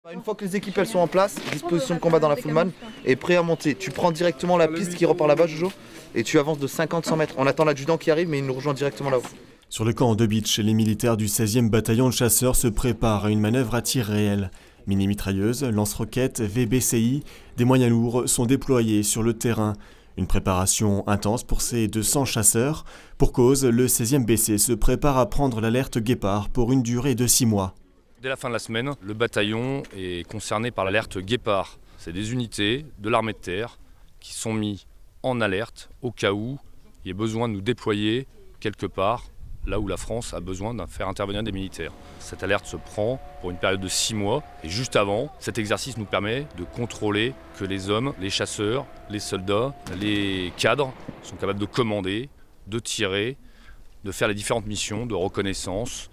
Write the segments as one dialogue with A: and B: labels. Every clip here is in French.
A: Une fois que les équipes elles sont en place, disposition de combat dans la Fullman et prêt à monter, tu prends directement la piste qui repart là-bas, Jojo, et tu avances de 50-100 mètres. On attend l'adjudant qui arrive, mais il nous rejoint directement là-haut.
B: Sur le camp de Beach, les militaires du 16e bataillon de chasseurs se préparent à une manœuvre à tir réel. Mini-mitrailleuses, lance-roquettes, VBCI, des moyens lourds sont déployés sur le terrain. Une préparation intense pour ces 200 chasseurs. Pour cause, le 16e BC se prépare à prendre l'alerte guépard pour une durée de 6 mois.
C: Dès la fin de la semaine, le bataillon est concerné par l'alerte guépard. C'est des unités de l'armée de terre qui sont mis en alerte au cas où il y ait besoin de nous déployer quelque part, là où la France a besoin de faire intervenir des militaires. Cette alerte se prend pour une période de 6 mois et juste avant, cet exercice nous permet de contrôler que les hommes, les chasseurs, les soldats, les cadres sont capables de commander, de tirer, de faire les différentes missions de reconnaissance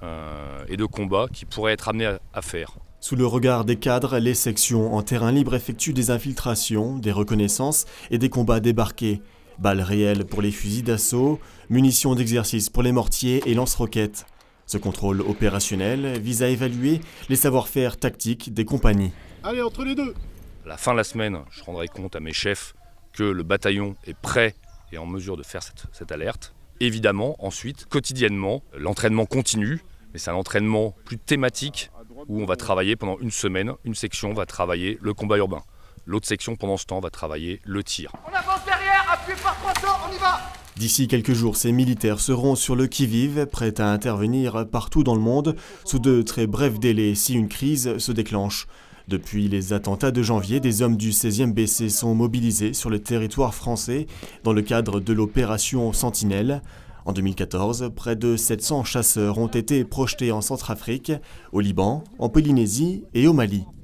C: et de combat qui pourraient être amenés à faire.
B: Sous le regard des cadres, les sections en terrain libre effectuent des infiltrations, des reconnaissances et des combats débarqués. Balles réelles pour les fusils d'assaut, munitions d'exercice pour les mortiers et lance-roquettes. Ce contrôle opérationnel vise à évaluer les savoir-faire tactiques des compagnies.
D: Allez, entre les deux!
C: À la fin de la semaine, je rendrai compte à mes chefs que le bataillon est prêt et en mesure de faire cette alerte. Évidemment, ensuite, quotidiennement, l'entraînement continue, mais c'est un entraînement plus thématique où on va travailler pendant une semaine. Une section va travailler le combat urbain. L'autre section, pendant ce temps, va travailler le tir.
E: On avance derrière, appuyé par 300, on y va!
B: D'ici quelques jours, ces militaires seront sur le qui-vive, prêts à intervenir partout dans le monde, sous de très brefs délais si une crise se déclenche. Depuis les attentats de janvier, des hommes du 16e BC sont mobilisés sur le territoire français dans le cadre de l'opération Sentinelle. En 2014, près de 700 chasseurs ont été projetés en Centrafrique, au Liban, en Polynésie et au Mali.